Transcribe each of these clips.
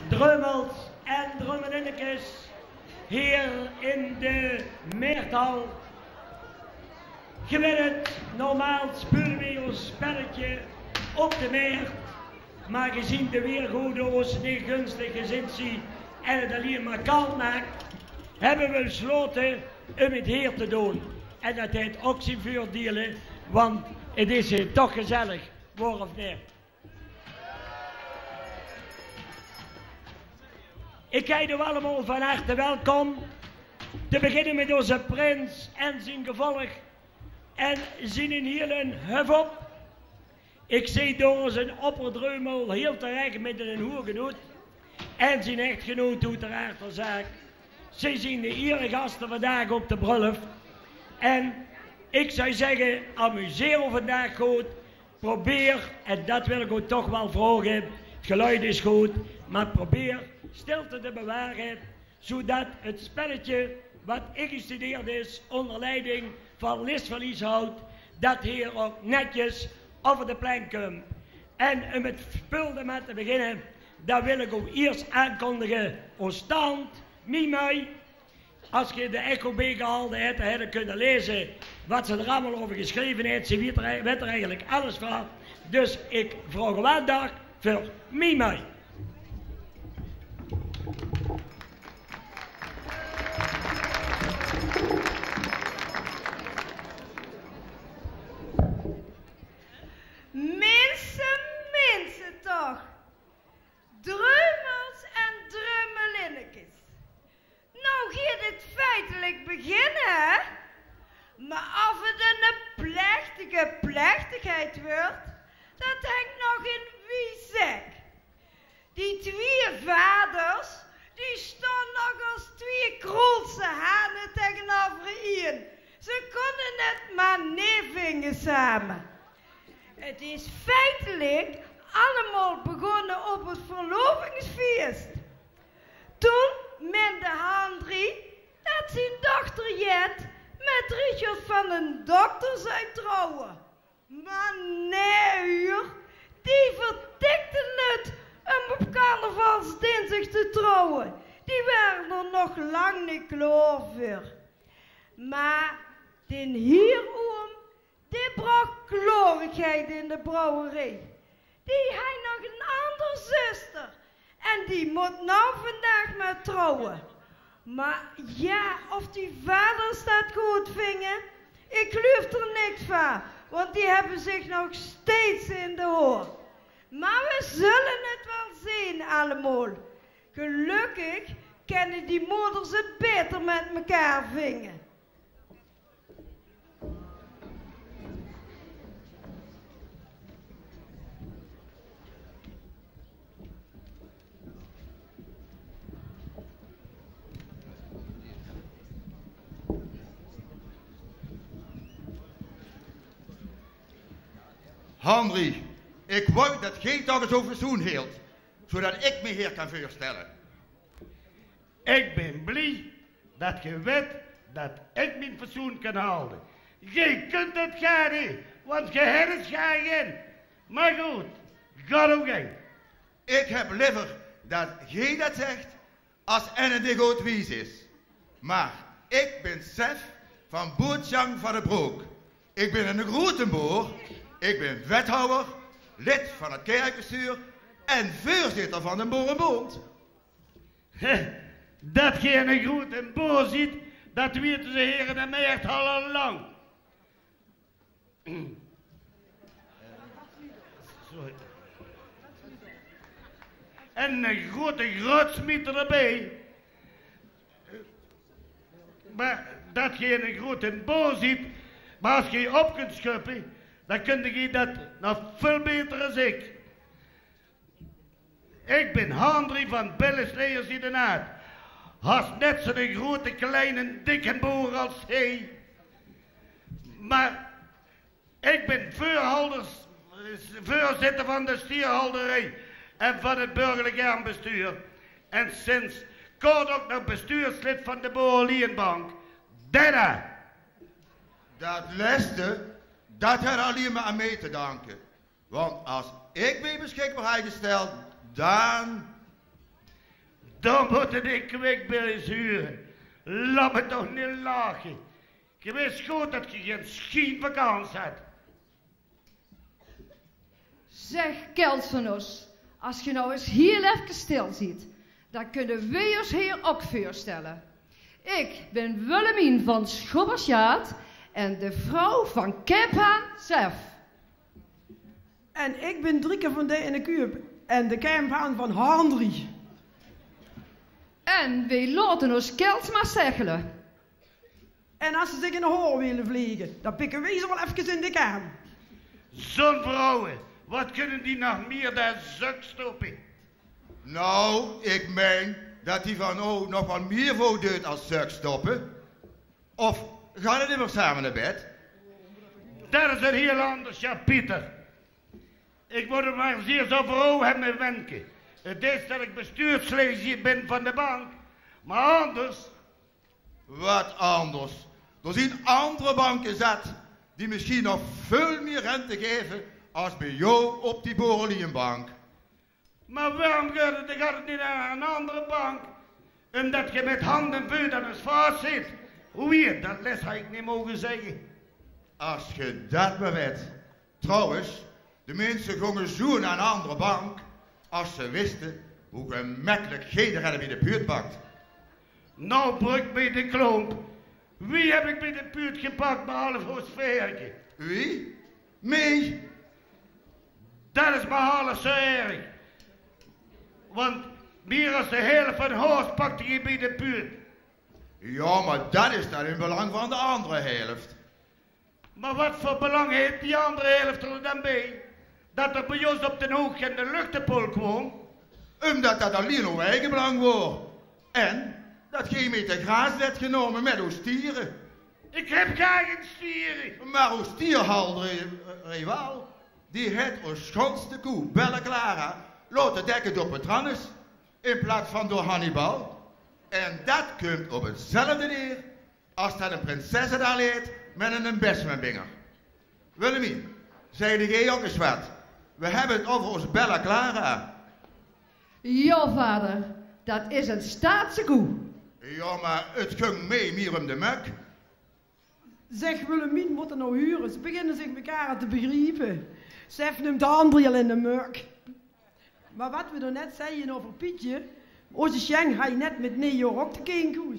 drummels en drummelinnetjes hier in de Meerthal. Je weet het, normaal spelen we ons spelletje op de Meert, maar gezien de weergoede ons niet gunstig gezind ziet en het alleen maar koud maakt, hebben we besloten om het hier te doen. En dat heet oxyvuur delen, want het is toch gezellig, waar of niet. Ik heet u allemaal van harte welkom. Te beginnen met onze prins en zijn gevolg en zijn hele huf op. Ik zie door onze opperdreumel heel terecht met een hoergenoot en zijn echtgenoot doet er achterzaak. Ze zien de iedere gasten vandaag op de bruiloft. En ik zou zeggen, amuseer u vandaag goed. Probeer, en dat wil ik u toch wel vragen, het geluid is goed, maar probeer stilte te bewaren, zodat het spelletje wat ingestudeerd is onder leiding van Lis van Lieshout, dat hier ook netjes over de plank komt. En om het spul met te beginnen, dan wil ik u eerst aankondigen, ons stand, Mimai. Als je de Echo B gehaald hebt, dan had je kunnen lezen wat ze er allemaal over geschreven heeft. Ze weet er eigenlijk alles van. Dus ik vraag u aandacht voor Mimai. Mensen toch. Drummels en drummelinnetjes. Nou gaat het feitelijk beginnen, hè? Maar of het een plechtige plechtigheid wordt, dat hangt nog in wie zegt. Die twee vaders, die staan nog als twee kroelse hanen tegenover één. Ze konden het maar niet vingen samen. Het is feitelijk allemaal begonnen op het verlovingsfeest. Toen meende Hendrik dat zijn dochter Jet met Richard van den Dokter zou trouwen. Maar nee hoor, die vertikte het om op carnavalsdinsdag te trouwen. Die waren er nog lang niet klaar voor. Maar den hieroom, die bracht klorigheid in de brouwerij. Die had nog een andere zuster. En die moet nou vandaag maar trouwen. Maar ja, of die vaders dat goed vingen, ik geloof er niks van. Want die hebben zich nog steeds in de hoor. Maar we zullen het wel zien allemaal. Gelukkig kennen die moeders het beter met elkaar vingen. Henri, ik wou dat geen dag eens over zoen hield, zodat ik me hier kan voorstellen. Ik ben blij dat je weet dat ik mijn fatsoen kan houden. Je kunt het gaan niet, want je hebt het geen. Maar goed, ga ook heen. Ik heb liever dat jij dat zegt, als en die goed wies is. Maar ik ben chef van Boertjang van de Broek. Ik ben een grote boer. Ik ben wethouder, lid van het kerkbestuur en voorzitter van de Boerenbond. Dat je een grote boer ziet, dat weten ze hier in de Meerthal al lang. Sorry. En een grote grootsmieter erbij. Maar dat je een grote boer ziet, maar als je je op kunt schuppen, dan kun je dat nog veel beter als ik. Ik ben Hendrik van Billesleers in de Naad. Haast net zo'n grote, kleine, dikke boer als hij. Maar ik ben voorzitter van de stierhouderij en van het burgerlijk aanbestuur. En sinds kort ook nog bestuurslid van de Boerlienbank. Dada! Dat laatste, dat had alleen maar aan mij te danken. Want als ik mij beschikbaar had gesteld, dan... Dan moeten die kwikbillen huren. Laat me toch niet lachen. Je wist goed dat je geen schietvakantie had. Zeg, Kels van ons, als je nou eens heel even stil ziet, dan kunnen wij ons hier ook voorstellen. Ik ben Willemien van Schobbersjaat en de vrouw van Kepha zelf. En ik ben Drieke van de in de Kuip en de camphaan van Handrie. En wij laten ons Kels maar zegelen. En als ze zich in de hoor willen vliegen, dan pikken wij ze wel even in de kaam. Zo'n vrouwen, wat kunnen die nog meer daar zak stoppen? Nou, ik meen dat die van O nog wat meer voor doet als stuk stoppen. Of gaan het immer samen naar bed? Dat is een heel ander Pieter. Ik moet het maar zeer zo voor hebben wenken. Het is dat ik bestuurslid ben van de bank. Maar anders... Wat anders? Er zijn andere banken zat die misschien nog veel meer rente geven als bij jou op die Borrelienbank. Maar waarom gaat het niet naar een andere bank? Omdat je met handen en voeten aan het vast zit. Hoe hier, dat les had ik niet mogen zeggen. Als je dat maar weet. Trouwens, de mensen gingen zo naar een andere bank als ze wisten hoe gemakkelijk geen hadden bij de buurt pakt. Nou bruk bij de klomp. Wie heb ik bij de buurt gepakt behalve Hoosverke? Wie? Mij? Dat is behalve zo erg. Want meer dan de helft van Hoos pakte je bij de buurt. Ja, maar dat is dan in belang van de andere helft. Maar wat voor belang heeft die andere helft er dan bij? Dat er bij ons op de hoek in de luchtepol kwam? Omdat dat alleen uw eigen belang wordt. En dat geen meter gras werd genomen met uw stieren. Ik heb geen stieren. Maar uw stierhalder, rivaal, die het uw schoonste koe, Bella Clara, laten dekken door Petranus in plaats van door Hannibal. En dat komt op hetzelfde neer als dat een prinses daar leert met een besmenbinger. Willemien, zei jij ook eens wat? We hebben het over ons Bella Clara. Ja, vader, dat is een staatse koe. Ja, maar het ging mee meer om de mek. Zeg, Willemien moet er nou huren. Ze beginnen zich elkaar te begrijpen. Sef neemt de andere al in de muk. Maar wat we er net zeiden over Pietje, onze Schenk ga je net met Neo ook de kinkoes.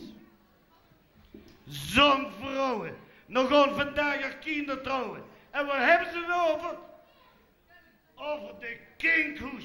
Zo'n vrouwen. Nog gewoon vandaag haar kinderen trouwen. En waar hebben ze het over? Over de kinkhoes.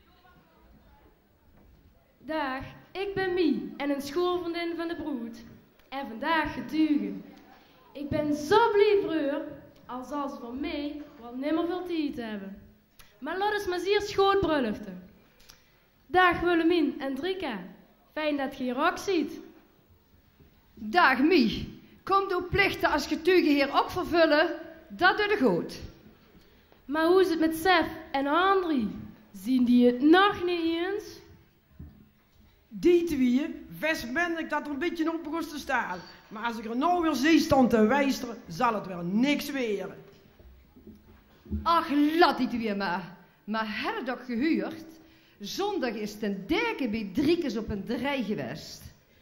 Dag, ik ben Mie en een schoolvriendin van de broed. En vandaag getuigen. Ik ben zo blij voor als ze voor mij wel nimmer veel tijd hebben. Maar laat eens maar zeer schootbruluften. Dag Willemien en Drika. Fijn dat je hier ook ziet. Dag Mie, komt uw plichten als getuige hier ook vervullen? Dat doe je goed. Maar hoe is het met Sef en Andrie? Zien die het nog niet eens? Die twee, best ben ik dat er een beetje op begon te staan. Maar als ik er nou weer zie staan te wijsteren, zal het wel niks weren. Ach, laat die weer maar. Maar heb je toch gehuurd? Zondag is ten deken bij Driekes op een draai geweest.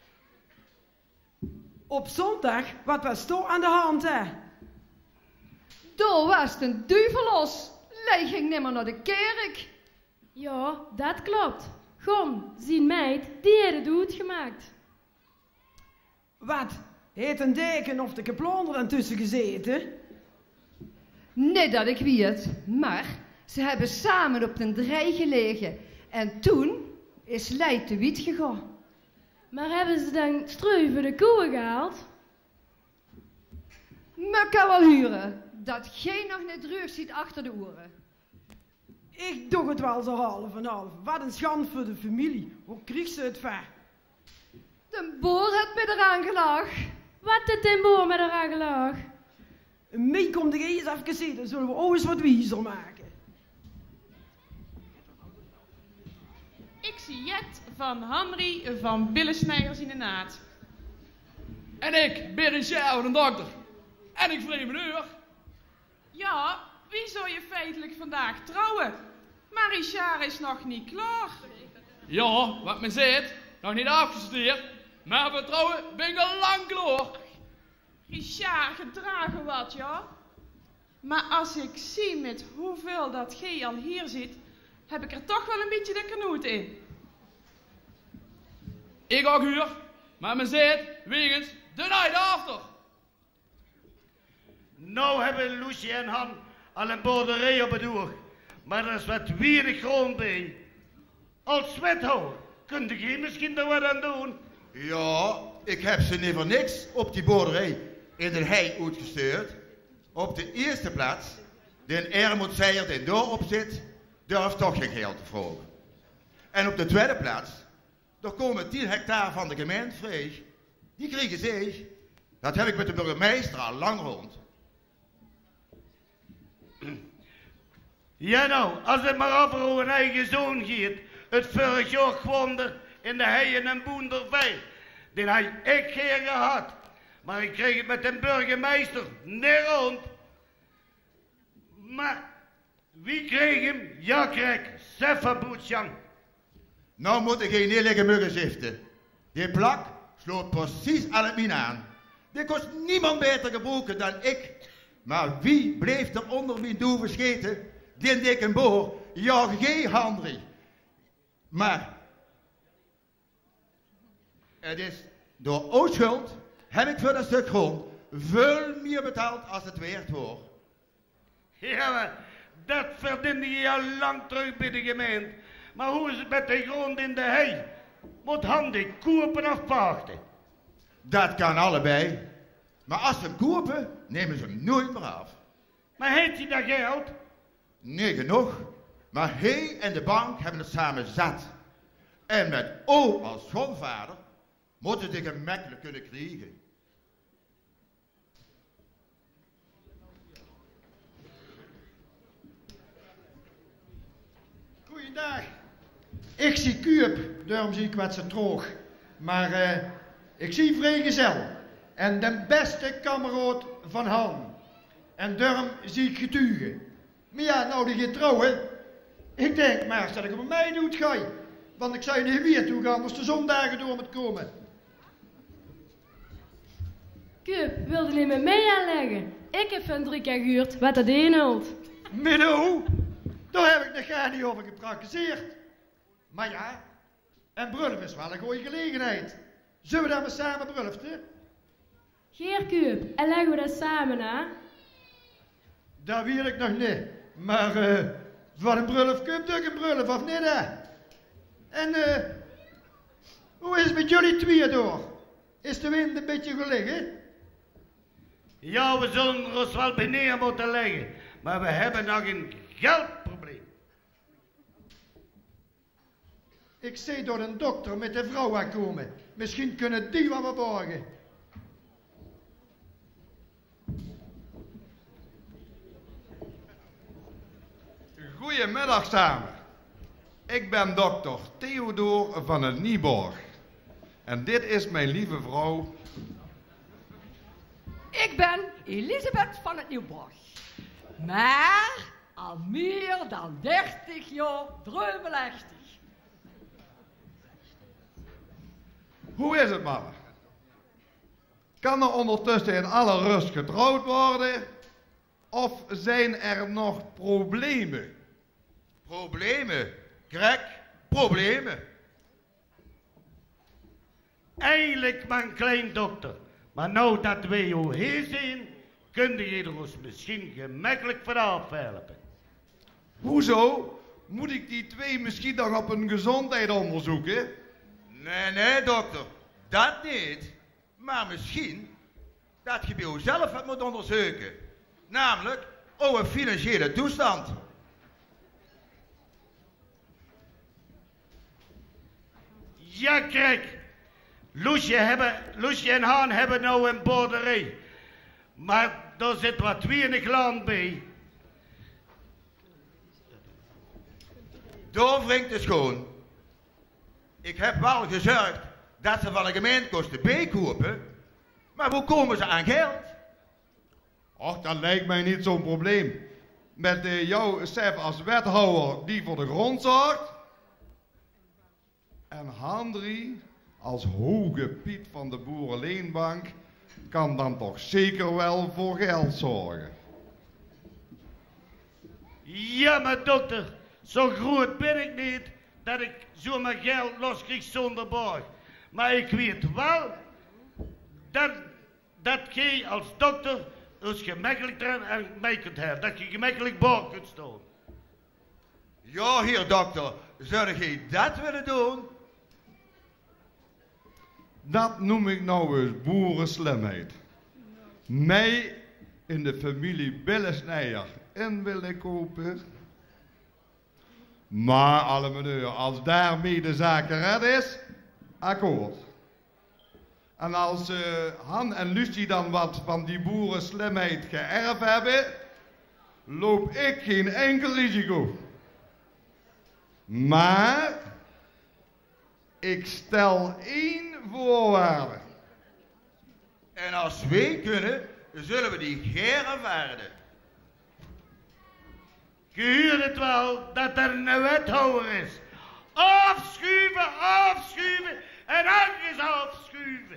Op zondag, wat was toch aan de hand, hè? Daar was het een duivel los. Hij ging nimmer naar de kerk. Ja, dat klopt. Gon, zien meid, die heeft het goed gemaakt. Wat? Heeft een deken of de keplonder aan tussen gezeten? Nee, dat ik weet. Maar ze hebben samen op een draai gelegen. En toen is Leid te wiet gegaan. Maar hebben ze dan streu voor de koeien gehaald? Me kan wel huren dat geen nog net rug ziet achter de oren. Ik doe het wel zo half en half. Wat een schande voor de familie. Hoe kreeg ze het ver? De boer heeft me eraan gelachen. Wat het den boer met haar gelag? Mee komt de eens even zitten, zullen we ook eens wat wiezer maken. Ik zie Jet van Hamri van Billensnijders in de Naad. En ik ben Richard, een dokter. En ik vreem een uur. Ja, wie zou je feitelijk vandaag trouwen? Maar Richard is nog niet klaar. Ja, wat men zegt, Nog niet afgestudeerd, maar vertrouwen ben ik al lang klaar. Richard, gedragen wat, ja. Maar als ik zie met hoeveel dat G al hier zit, heb ik er toch wel een beetje de knoet in. Ik ook huur, maar me zit wegens de night after. Nou hebben Loesje en Han al een boerderij op het oog, maar er is wat weinig grond bij. Als wethouder, kunt u misschien er wat aan doen? Ja, ik heb ze niet voor niks op die boerderij in de hei uitgestuurd. Op de eerste plaats, de Ermoedzeier die daarop zit, durft toch geen geld te vragen. En op de tweede plaats, er komen 10 hectare van de gemeente vrij. Die krijgen ze. Dat heb ik met de burgemeester al lang rond. Ja nou, als het maar over uw eigen zoon gaat, het vorig jaar gewoon in de heien en boender bij. Die had ik geen gehad. Maar ik kreeg het met de burgemeester niet rond. Maar wie kreeg hem? Ja, kreeg Seffa Boetjang. Nou moet ik geen eerlijke muggen ziften. Die plak sloot precies aan het mien aan. Die kost niemand beter gebroken dan ik. Maar wie bleef er onder mijn doel verscheten? Die dikke boor, ja, geen Henry. Maar het is door onschuld heb ik voor dat stuk grond veel meer betaald als het waard wordt. Ja, maar dat verdiende je al lang terug bij de gemeente. Maar hoe is het met de grond in de hei? Moet Han die kopen of pachten? Dat kan allebei. Maar als ze hem kopen, nemen ze hem nooit meer af. Maar heeft hij dat geld? Nee, genoeg. Maar hij en de bank hebben het samen zat. En met O als schoonvader moeten ze gemakkelijk kunnen krijgen. Goeiedag. Ik zie Kuip, daarom zie ik wat ze droog. Maar ik zie vrijgezel. En de beste kameraad van Han. En daarom zie ik getuigen. Maar ja, nou die gaat trouwen. Ik denk maar dat ik op mij doet ga. Want ik zou niet weer toe gaan als de zondagen door moet komen. Kup, wilde niet met mij aanleggen? Ik heb van 3 keer gehuurd wat dat inhoudt. Middo, daar heb ik nog gar niet over gepraktiseerd. Maar ja, en brulf is wel een goede gelegenheid. Zullen we dan maar samen brulften? Geer Kup, en leggen we dat samen aan? Dat weet ik nog niet. Maar wat een brulf komt ook een brulf, of niet hè? En hoe is het met jullie twee door? Is de wind een beetje gelegen? Ja, we zullen ons wel beneden moeten leggen. Maar we hebben nog een geldprobleem. Ik zie door een dokter met de vrouw aankomen. Misschien kunnen die wat borgen. Goedemiddag samen. Ik ben dokter Theodor van het Nieborg. En dit is mijn lieve vrouw. Ik ben Elisabeth van het Nieuwborg. Maar al meer dan 30 jaar druimelachtig. Hoe is het, mannen? Kan er ondertussen in alle rust getrouwd worden? Of zijn er nog problemen? Problemen? Krek, problemen. Eigenlijk mijn kleindokter. Maar nou dat wij jou hier zien, kun je er ons misschien gemakkelijk vanaf helpen. Hoezo? Moet ik die twee misschien nog op een gezondheid onderzoeken? Nee, dokter. Dat niet. Maar misschien dat je bij jezelf wat moet onderzoeken. Namelijk over financiële toestand. Ja, kijk. Loesje en Han hebben nou een boerderij. Maar daar zit wat weinig land bij. Daar wringt de schoon. Ik heb wel gezorgd dat ze van de gemeente kosten bijkopen. Maar hoe komen ze aan geld? Och, dat lijkt mij niet zo'n probleem. Met jou, Sef, als wethouder die voor de grond zorgt. En Henry als hoge Piet van de Boerenleenbank kan dan toch zeker wel voor geld zorgen. Ja, maar dokter, zo groot ben ik niet dat ik zomaar geld loskrijg zonder borg. Maar ik weet wel dat jij als dokter dus gemakkelijk aan mij kunt hebben. Dat je gemakkelijk borg kunt staan. Ja, heer dokter, zou jij dat willen doen? Dat noem ik nou eens boerenslimheid. Mij in de familie Billesnijer in willen kopen. Maar alle meneer, als daarmee de zaak gered is, akkoord. En als Han en Lucie dan wat van die boerenslimheid geërfd hebben, loop ik geen enkel risico. Maar ik stel 1 voorwaarde. En als wij kunnen, zullen we die gerenvaarden. Je hoort het wel dat er een wethouder is. Afschuiven, afschuiven en nog eens afschuiven.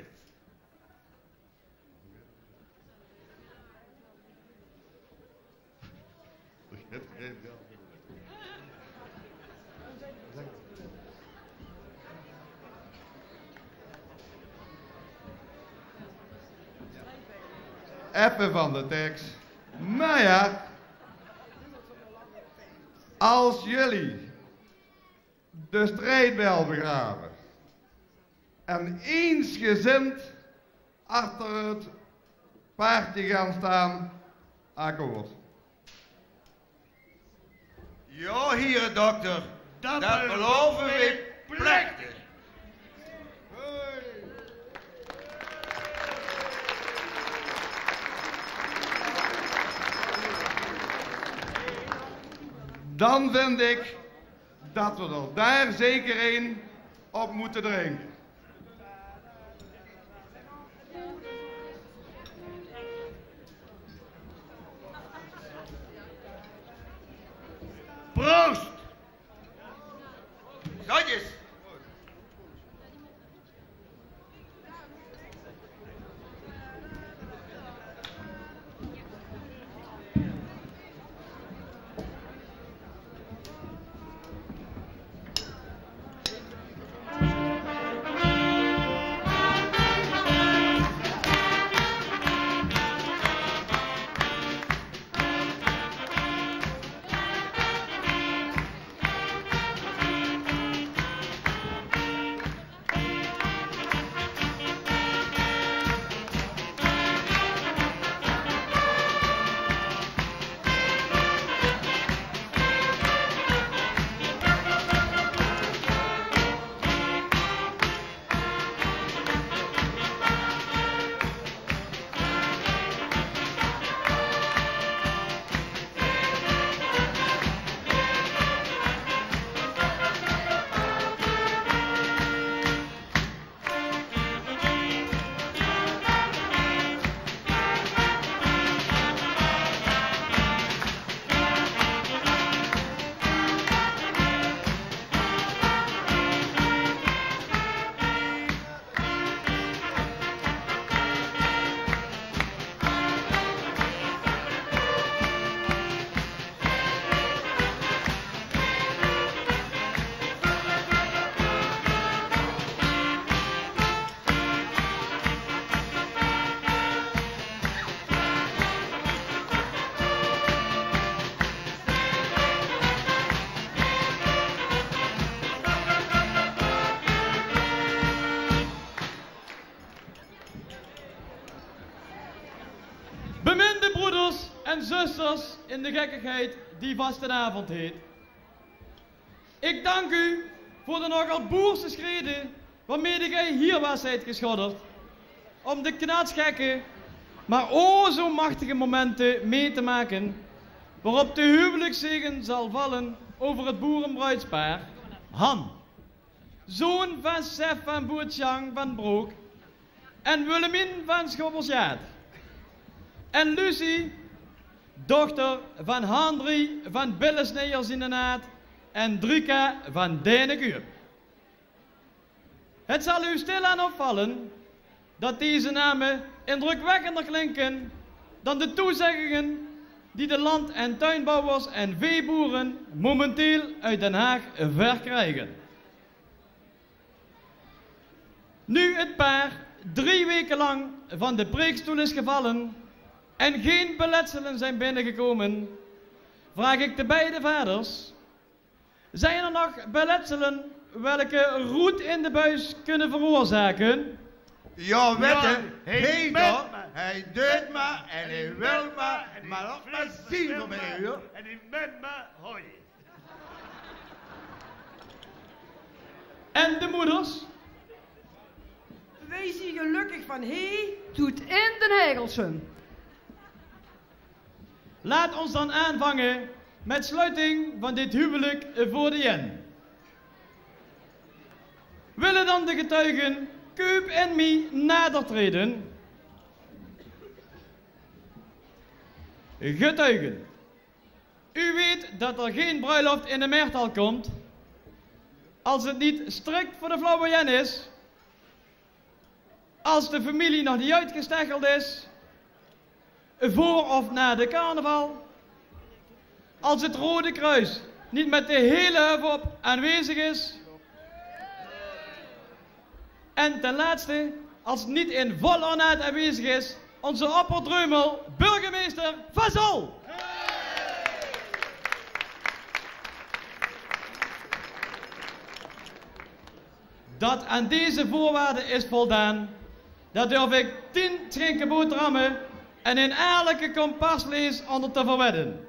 Even van de tekst. Nou ja, als jullie de strijdbijl begraven en eensgezind achter het paardje gaan staan, akkoord. Ja, heer dokter, dat beloven we plechtig. Dan vind ik dat we er daar zeker één op moeten drinken. Proost! Zotjes! Beminde broeders en zusters in de gekkigheid die vastenavond heet. Ik dank u voor de nogal boerse schreden waarmee gij hier was zijt geschodderd. Om de knatsgekke, maar o zo machtige momenten mee te maken, waarop de huwelijkszegen zal vallen over het boerenbruidspaar Han, zoon van Sef van Boertjang van Broek en Willemien van Schobbersjaat. En Lucie, dochter van Hendrie van Billesnijers in de Naad en Drika van Denekuur. Het zal u stilaan opvallen dat deze namen indrukwekkender klinken dan de toezeggingen die de land- en tuinbouwers en veeboeren momenteel uit Den Haag verkrijgen. Nu het paar 3 weken lang van de preekstoel is gevallen en geen beletselen zijn binnengekomen, vraag ik de beide vaders: zijn er nog beletselen welke roet in de buis kunnen veroorzaken? Ja, wetten, Ja, hij met toch, me. hij doet maar en hij wil maar nog maar zien op mij, hoor. En die met me, hoi. En de moeders? Wees hier gelukkig van hij. Doet in den Hegelsen. Laat ons dan aanvangen met sluiting van dit huwelijk voor de jen. Willen dan de getuigen Kuip en Mie nader treden? Getuigen, u weet dat er geen bruiloft in de Meertal komt als het niet strikt voor de flauwe jen is, als de familie nog niet uitgestecheld is, voor of na de carnaval, als het Rode Kruis niet met de hele huf op aanwezig is, en ten laatste, als het niet in vol ornaat aanwezig is, onze opperdreumel, burgemeester Van Zol. Dat aan deze voorwaarden is voldaan, dat durf ik 10 schenken boterhammen en een eerlijke kompasvlees onder te verwedden.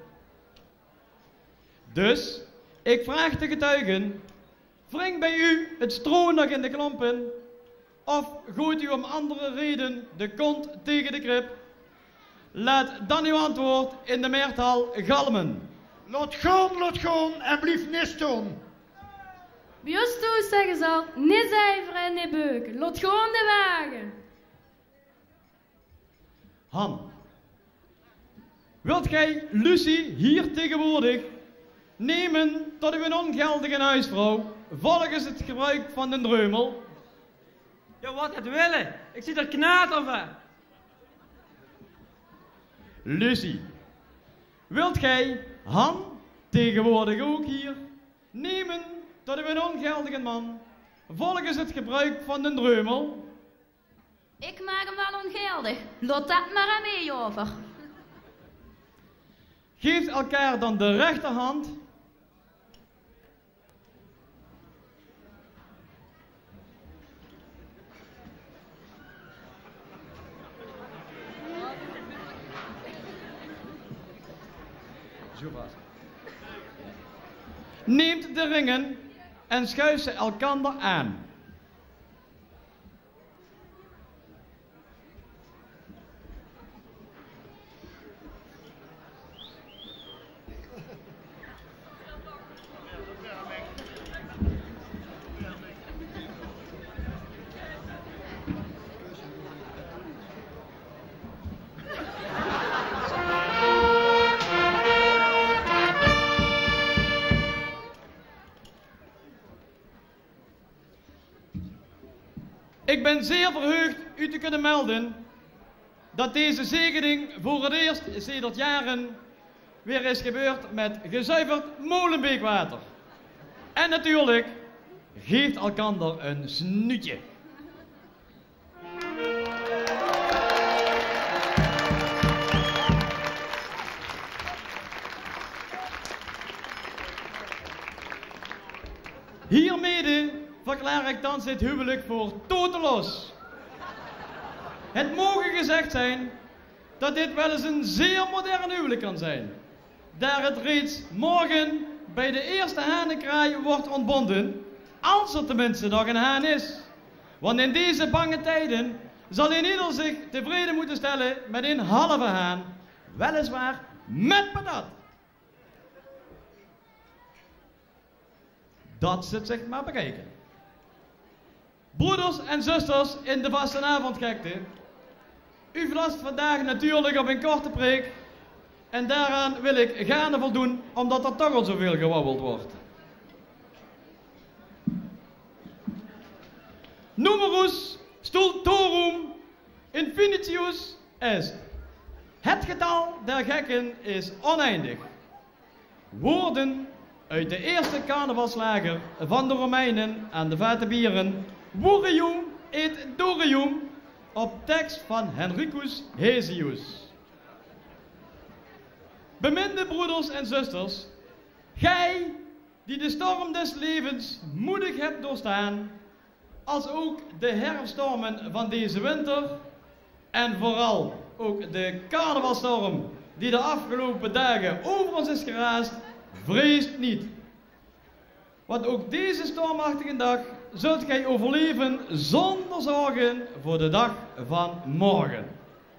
Dus, ik vraag de getuigen, wring bij u het stro nog in de klompen, of gooit u om andere reden de kont tegen de krib? Laat dan uw antwoord in de Meertal galmen. Laat gaan en blief niet doen. Bij ons toe zeggen ze al, niet zuiveren en niet beuken. Laat gewoon de wagen. Han, wilt gij Lucie hier tegenwoordig nemen tot uw ongeldige huisvrouw volgens het gebruik van de dreumel? Ja, wat het willen. Ik zit er knater van. Lucie, wilt gij Han tegenwoordig ook hier nemen tot uw ongeldige man volgens het gebruik van de dreumel? Ik maak hem wel ongeldig. Laat dat maar aan mij over. Geeft elkaar dan de rechterhand. Zo vast. Neemt de ringen en schuift ze elkander aan. Ik ben zeer verheugd u te kunnen melden dat deze zegening voor het eerst sedert jaren weer is gebeurd met gezuiverd molenbeekwater. En natuurlijk, geeft elkander een snoetje. Hiermede verklaar ik thans dit huwelijk voor totelos. Het mogen gezegd zijn dat dit wel eens een zeer modern huwelijk kan zijn. Daar het reeds morgen bij de eerste hanenkraai wordt ontbonden, als er tenminste nog een haan is. Want in deze bange tijden zal een ieder zich tevreden moeten stellen met een halve haan, weliswaar met patat. Dat zit zich maar bekijken. Broeders en zusters in de vastenavondgekte, u vlast vandaag natuurlijk op een korte preek en daaraan wil ik gaarne voldoen, omdat er toch al zoveel gewabbeld wordt. numerus stultorum infinitius est. Het getal der gekken is oneindig. Woorden uit de eerste carnavalslager van de Romeinen en de vatenbieren, Vurium et Dorium, op tekst van Henricus Hesius. Beminde broeders en zusters, gij die de storm des levens moedig hebt doorstaan, als ook de herfststormen van deze winter en vooral ook de carnavalstorm die de afgelopen dagen over ons is geraasd, vreest niet. Want ook deze stormachtige dag zult gij overleven zonder zorgen voor de dag van morgen.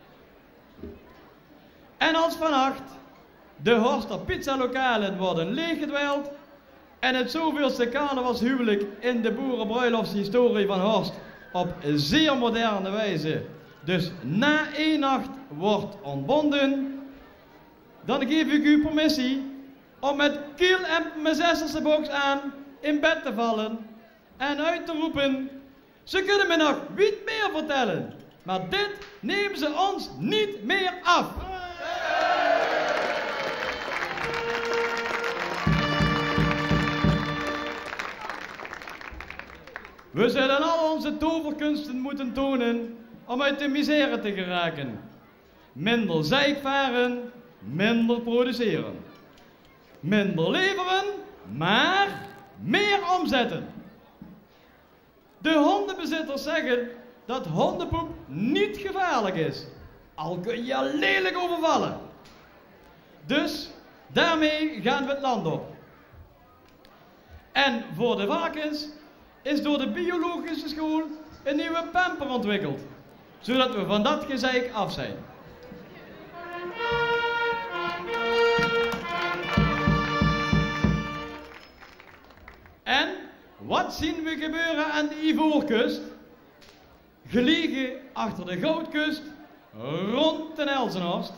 En als vannacht de Horster pizzalokalen worden leeggedweld en het zoveelste carnavalshuwelijk in de boerenbruiloftshistorie van Horst op zeer moderne wijze, dus na 1 nacht, wordt ontbonden, dan geef ik u permissie om met kiel en mijn 6e box aan in bed te vallen en uit te roepen: ze kunnen me nog niet meer vertellen, maar dit nemen ze ons niet meer af. We zullen al onze toverkunsten moeten tonen om uit de misère te geraken. Minder zeikvaren, minder produceren. Minder leveren, maar meer omzetten. De hondenbezitters zeggen dat hondenpoep niet gevaarlijk is, al kun je lelijk overvallen. Dus daarmee gaan we het land op. En voor de varkens is door de biologische school een nieuwe pamper ontwikkeld, zodat we van dat gezeik af zijn. En wat zien we gebeuren aan de Ivoorkust? Gelegen achter de Goudkust, rond de Elzenhorst.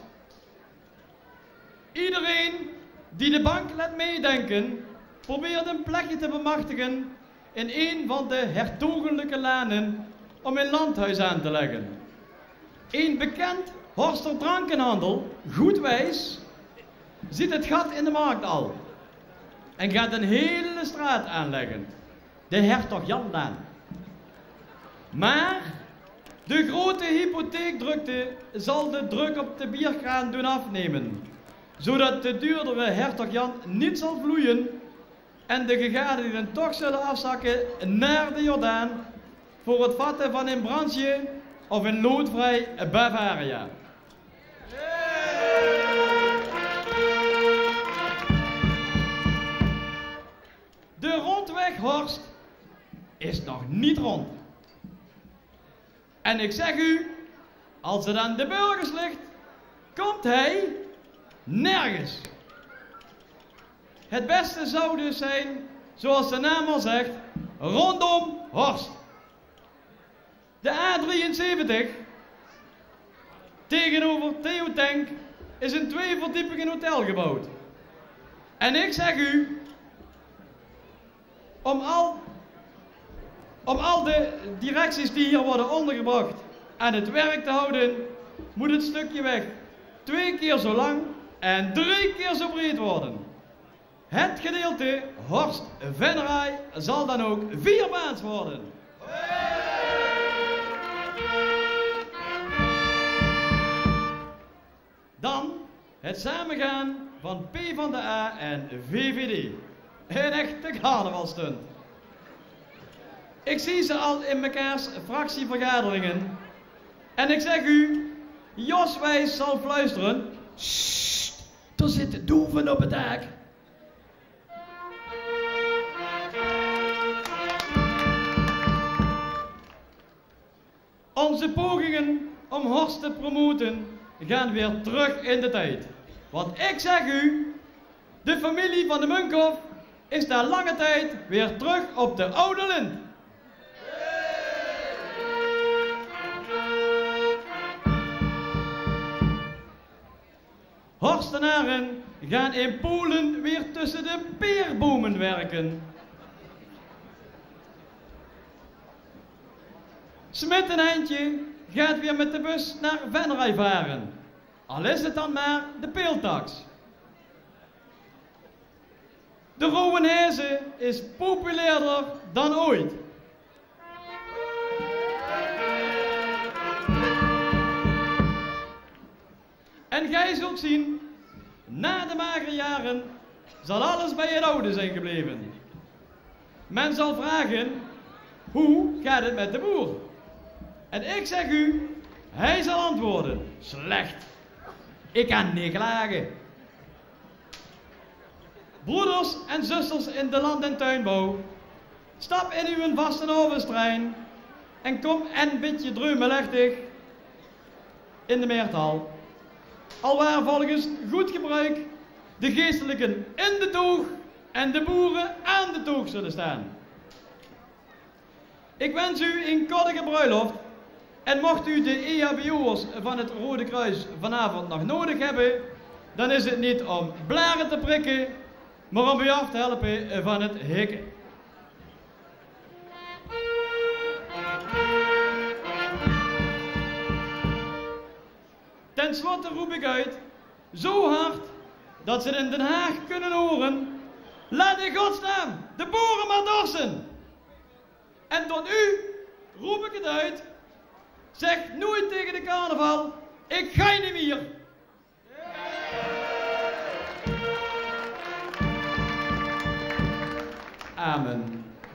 Iedereen die de bank laat meedenken, probeert een plekje te bemachtigen in een van de hertogelijke lanen om een landhuis aan te leggen. Een bekend Horster drankenhandel, goed wijs, ziet het gat in de markt al en gaat een hele straat aanleggen, de Hertog Janlaan. Maar de grote hypotheekdrukte zal de druk op de bierkraan doen afnemen, zodat de duurdere Hertog Jan niet zal vloeien en de gegadigden toch zullen afzakken naar de Jordaan voor het vatten van een Brandje of een loodvrij Bavaria. De rondweg Horst is nog niet rond. En ik zeg u, als het aan de burgers ligt, komt hij nergens. Het beste zou dus zijn, zoals de naam al zegt, rondom Horst. De A73 tegenover Theo Tank is een 2-verdiepingen hotel gebouwd. En ik zeg u, om al de directies die hier worden ondergebracht aan het werk te houden, moet het stukje weg 2 keer zo lang en 3 keer zo breed worden. Het gedeelte Horst-Venray zal dan ook 4-baans worden. Dan het samengaan van PvdA en VVD. Een echte carnavalstunt. Ik zie ze al in mekaars fractievergaderingen. En ik zeg u, Jos Wijs zal fluisteren: sst, er zitten doeven op het dak. Onze pogingen om Horst te promoten gaan weer terug in de tijd. Want ik zeg u, de familie van de Munkhoff is na lange tijd weer terug op de oude lint. Horstenaren gaan in Polen weer tussen de peerbomen werken. Smit een eindje gaat weer met de bus naar Venray varen. Al is het dan maar de peeltax. De Rowenhezen is populairder dan ooit. En gij zult zien, na de magere jaren zal alles bij het oude zijn gebleven. Men zal vragen, hoe gaat het met de boer? En ik zeg u, hij zal antwoorden, slecht. Ik kan niet klagen. Broeders en zusters in de land- en tuinbouw, stap in uw vaste overstrein en kom en bid je dreumelechtig in de meertaal. Alwaar volgens goed gebruik de geestelijken in de toog en de boeren aan de toog zullen staan. Ik wens u een koddige bruiloft en mocht u de EHBO'ers van het Rode Kruis vanavond nog nodig hebben, dan is het niet om blaren te prikken, maar om u af te helpen van het hikken. Ten slotte roep ik uit, zo hard, dat ze het in Den Haag kunnen horen, laat in godsnaam de boeren maar dorsen. En tot u roep ik het uit, zeg nooit tegen de carnaval, ik ga niet meer. Amen.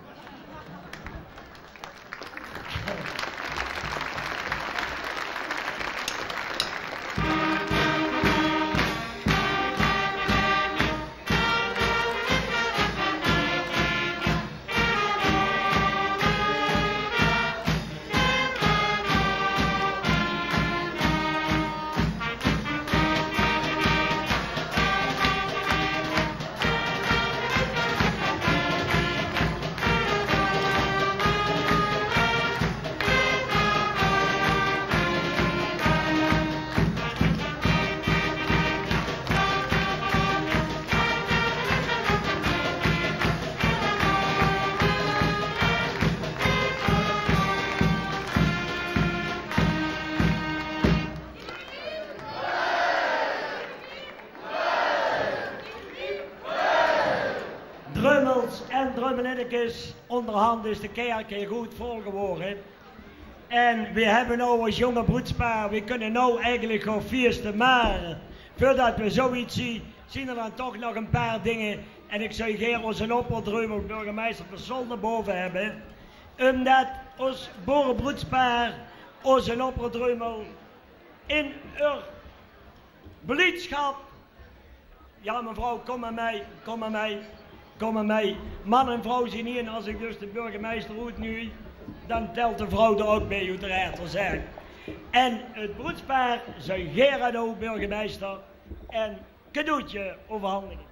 Drummels en drummelinnekes, onderhand is de kerk heel goed vol geworden. En we hebben nou als jonge broedspaar, we kunnen nou eigenlijk gaan feesten, maar voordat we zoiets zien er dan toch nog een paar dingen. En ik zou graag onze opperdrummel burgemeester persoon naar boven hebben. Omdat ons boerenbroedspaar, onze opperdrummel in uw blijdschap. Ja mevrouw, kom maar mee, kom maar mee. Kom maar mee. Man en vrouw zien hier en als ik dus de burgemeester roet nu, dan telt de vrouw er ook mee, hoe de rechter zegt. En het broedspaar zijn Gerardo burgemeester en cadeautje overhandigen.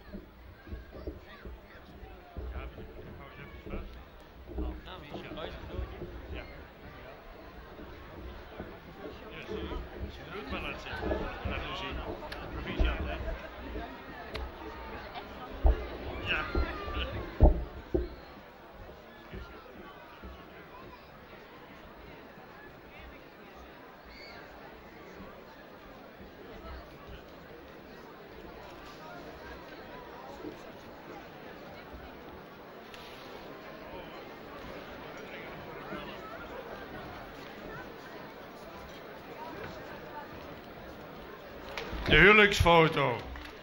De huwelijksfoto.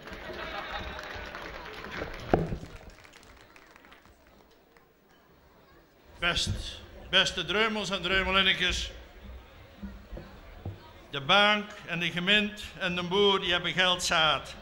Beste dreumels en dreumelinnekes. De bank en de gemeente en de boer die hebben geld zaad.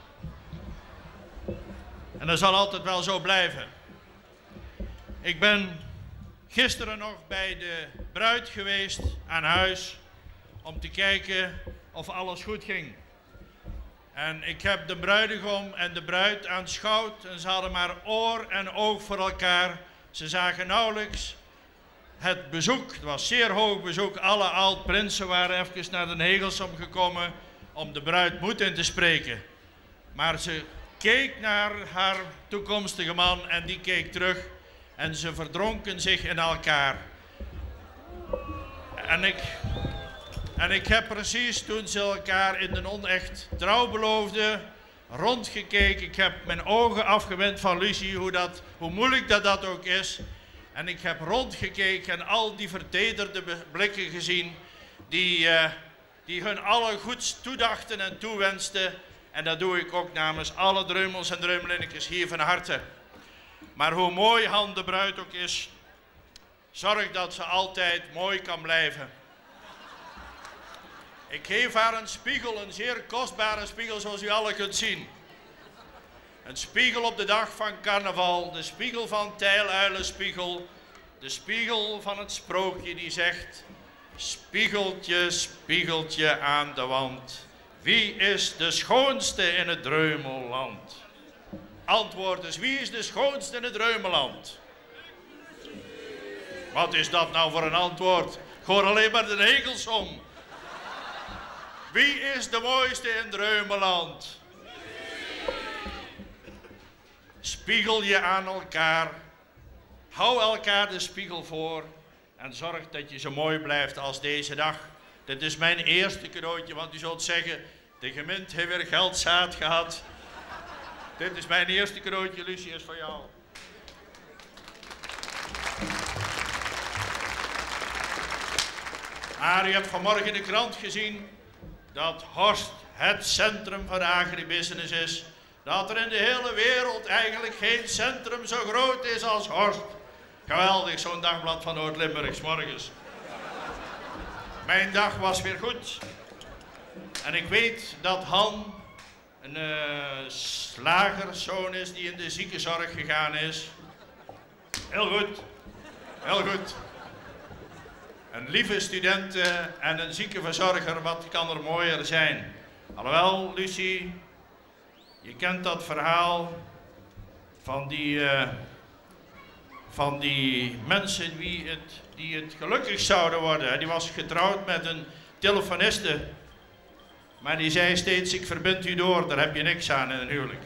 En dat zal altijd wel zo blijven. Ik ben gisteren nog bij de bruid geweest aan huis om te kijken of alles goed ging. En ik heb de bruidegom en de bruid aanschouwd en ze hadden maar oor en oog voor elkaar. Ze zagen nauwelijks het bezoek, het was zeer hoog bezoek. Alle oud-prinsen waren even naar de Hegelsum gekomen om de bruid moed in te spreken. Maar ze keek naar haar toekomstige man en die keek terug en ze verdronken zich in elkaar. En ik heb precies toen ze elkaar in de onecht trouw beloofden, rondgekeken. Ik heb mijn ogen afgewend van Lucie, hoe moeilijk dat ook is. En ik heb rondgekeken en al die vertederde blikken gezien die hun allen goeds toedachten en toewensten. En dat doe ik ook namens alle dreumels en dreumelinnekes hier van harte. Maar hoe mooi Han de bruid ook is, zorg dat ze altijd mooi kan blijven. Ik geef haar een spiegel, een zeer kostbare spiegel zoals u allen kunt zien. Een spiegel op de dag van carnaval, de spiegel van Tijluilenspiegel, de spiegel van het sprookje die zegt: spiegeltje, spiegeltje aan de wand, wie is de schoonste in het Dreumelland? Antwoord is, wie is de schoonste in het Dreumelland? Wat is dat nou voor een antwoord? Ik hoor alleen maar de regels om. Wie is de mooiste in Dreumeland? Spiegel je aan elkaar. Hou elkaar de spiegel voor. En zorg dat je zo mooi blijft als deze dag. Dit is mijn eerste cadeautje, want u zult zeggen, de gemeente heeft weer geldzaad gehad. Dit is mijn eerste cadeautje, Lucie, is voor jou. Maar u hebt vanmorgen in de krant gezien dat Horst het centrum van de agribusiness is. Dat er in de hele wereld eigenlijk geen centrum zo groot is als Horst. Geweldig, zo'n dagblad van Noord-Limburg 's morgens. Mijn dag was weer goed. En ik weet dat Han een slagerszoon is die in de ziekenzorg gegaan is. Heel goed, heel goed. Een lieve student en een ziekenverzorger, wat kan er mooier zijn? Alhoewel, Lucie, je kent dat verhaal van die mensen die het gelukkig zouden worden. Die was getrouwd met een telefoniste. Maar die zei steeds, ik verbind u door, daar heb je niks aan in een huwelijk.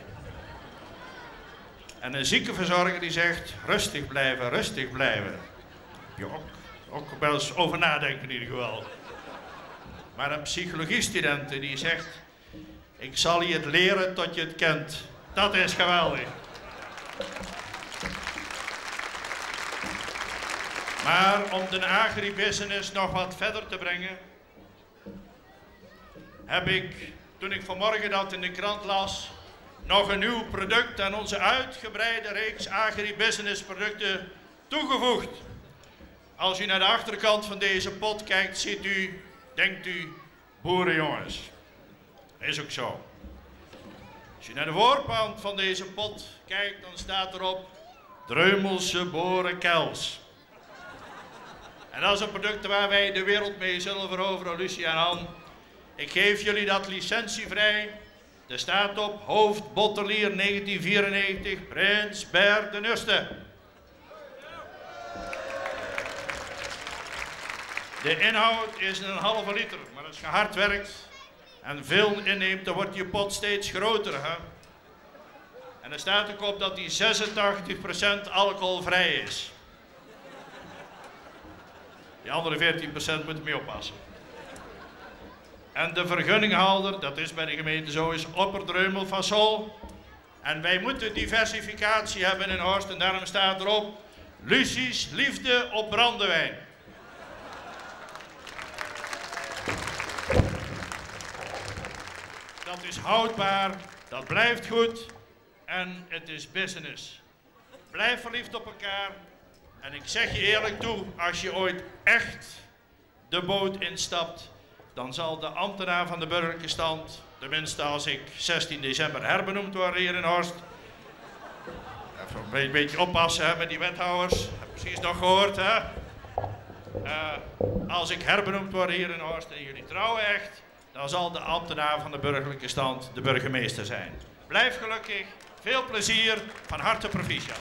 En een ziekenverzorger die zegt, rustig blijven, rustig blijven. Ja, ook wel eens over nadenken in ieder geval. Maar een psychologiestudent die zegt, ik zal je het leren tot je het kent. Dat is geweldig. Maar om de agribusiness nog wat verder te brengen, heb ik, toen ik vanmorgen dat in de krant las, nog een nieuw product aan onze uitgebreide reeks agribusiness producten toegevoegd. Als u naar de achterkant van deze pot kijkt, ziet u, denkt u, boerenjongens. Dat is ook zo. Als je naar de voorkant van deze pot kijkt, dan staat erop Dreumelse boerenkels. En dat is een product waar wij de wereld mee zullen veroveren, Lucie en Han. Ik geef jullie dat licentievrij. Er staat op hoofdbottelier 1994, Prins Bert de Nuste. De inhoud is een halve liter, maar als je hard werkt en veel inneemt, dan wordt je pot steeds groter. Hè? En er staat ook op dat die 86% alcoholvrij is. Die andere 14% moet je mee oppassen. En de vergunninghouder, dat is bij de gemeente zo, is Opperdreumel van Sol. En wij moeten diversificatie hebben in Horst en daarom staat erop Lucie's liefde op brandewijn. Dat is houdbaar, dat blijft goed en het is business. Blijf verliefd op elkaar en ik zeg je eerlijk toe, als je ooit echt de boot instapt, dan zal de ambtenaar van de burgerlijke stand, tenminste als ik 16 december herbenoemd word hier in Horst, even een beetje oppassen hè, met die wethouders, heb je precies nog gehoord hè. Als ik herbenoemd word hier in Horst en jullie trouwen echt, dan zal de ambtenaar van de burgerlijke stand de burgemeester zijn. Blijf gelukkig, veel plezier, van harte proficiat.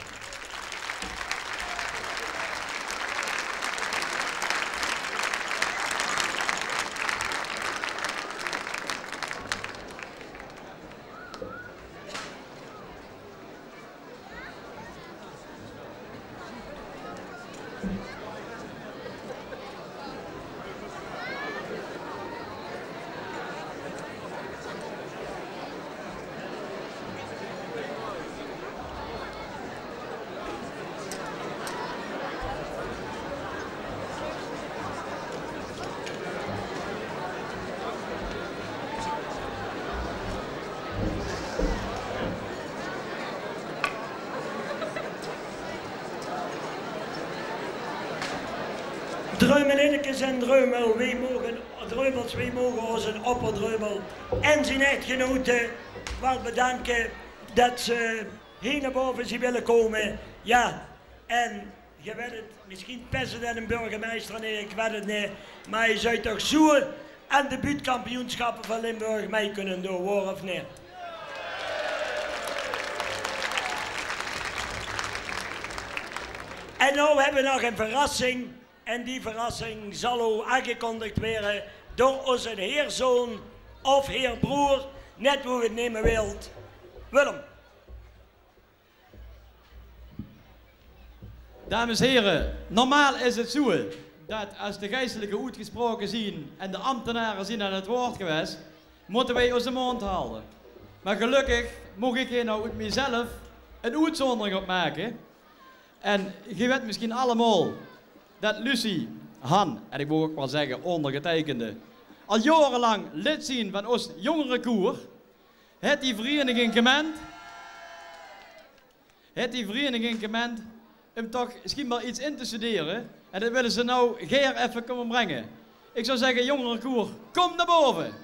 Dreumelinnekes en Dreumel, wij mogen ons een opperdreumel en zijn echtgenoten wel bedanken dat ze hier naar boven zijn willen komen. Ja, en je weet het, misschien president en burgemeester, nee, ik weet het niet, maar je zou toch zo aan de buurtkampioenschappen van Limburg mee kunnen doen, hoor of niet? En nu hebben we nog een verrassing. En die verrassing zal ook aangekondigd worden door onze heerzoon of heerbroer, net hoe u het nemen wilt. Willem. Dames en heren, normaal is het zo dat als de geestelijke uitgesproken zien en de ambtenaren zien aan het woord geweest, moeten wij onze mond houden. Maar gelukkig mag ik hier nou uit mezelf een uitzondering op maken. En je weet misschien allemaal dat Lucie, Han, en ik moet ook wel zeggen ondergetekende, al jarenlang lid zijn van ons jongerenkoer, het die vereniging gemend om toch misschien wel iets in te studeren. En dat willen ze nou Geer even komen brengen. Ik zou zeggen, jongerenkoer, kom naar boven.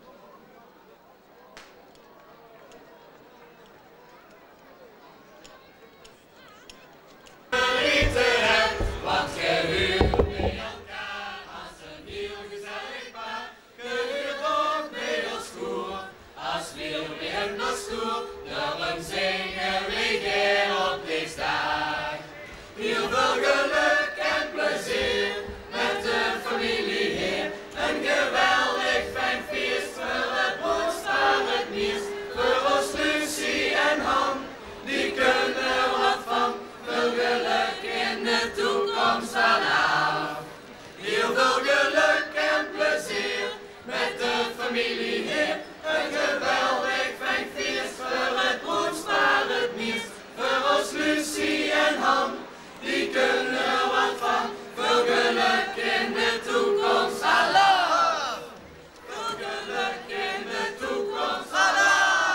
Want gehuurd bij elkaar als een heel gezellig paar. Gehuurd ook bij ons koer, als veel minder stoer. Daarom zingen wij geen op deze dag. Heel veel geluk en plezier met de familie hier. Een geweldig fijn feest voor het broers van het nieuws. Voor ons Lucie en Han, die kunnen wat van. Veel geluk in de toekomst vanaf. Heel veel geluk en plezier met de familie hier. Een geweldig fijn feest voor het broers van het nieuws. Voor ons Lucie en Han, die kunnen wat van. Veel geluk in de toekomst vanaf. Veel geluk in de toekomst vanaf.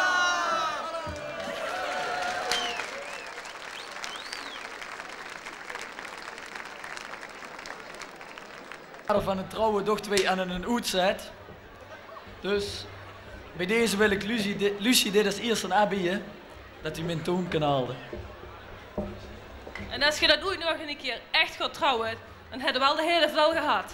Van een trouwe dochter aan een uitzet. Dus bij deze wil ik Lucie dit als eerste aanbieden dat hij mijn toon kan halen. En als je dat ooit nog een keer echt gaat trouwen, dan heb je wel de hele vel gehad.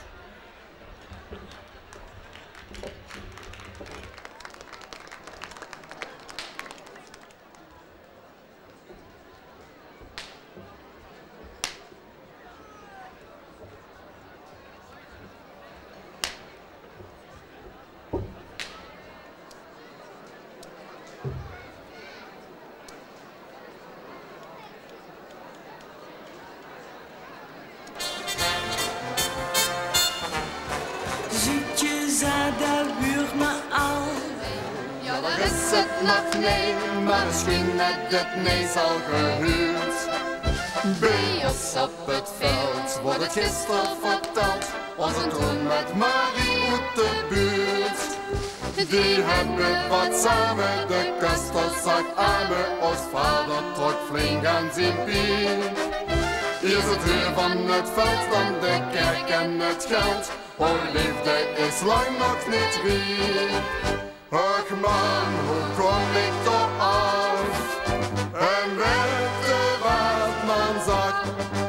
Nee, maar misschien net het nee zal gehuurd. Bij ons op het veld wordt het gisteren verteld. Was een troon met Marie uit de buurt. Die hebben wat samen de kastelszaak aan me. Ons vader trok flink aan zijn bier. Hier is het huur van het veld, dan de kerk en het geld. Haar liefde is lang nog niet rijp. Ach man, hoe kom ik toch af? En werd de wat man zag.